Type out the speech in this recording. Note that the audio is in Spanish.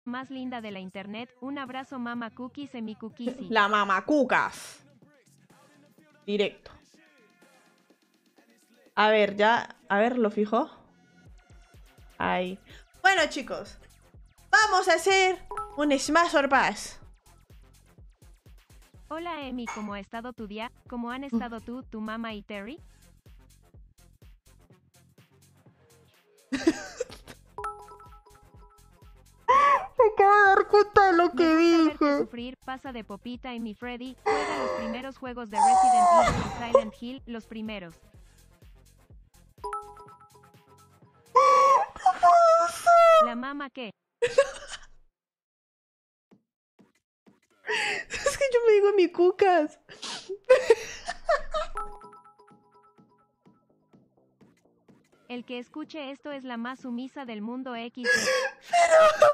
más linda de la internet. Un abrazo, mama cookie semicookiesi. La mamacucas. Directo. A ver, ya. A ver, lo fijo. Ahí. Bueno, chicos. Vamos a hacer un Smash or Pass. Hola, Emi, ¿cómo ha estado tu día? ¿Cómo han estado tú, tu mamá y Terry? Me acabo de dar cuenta de lo que Me gusta verte dije. sufrir, pasa de popita y mi Freddy, juega los primeros juegos de Resident Evil y Silent Hill, los primeros. La mama que... Es que yo me digo mi cucas. El que escuche esto es la más sumisa del mundo XD. Pero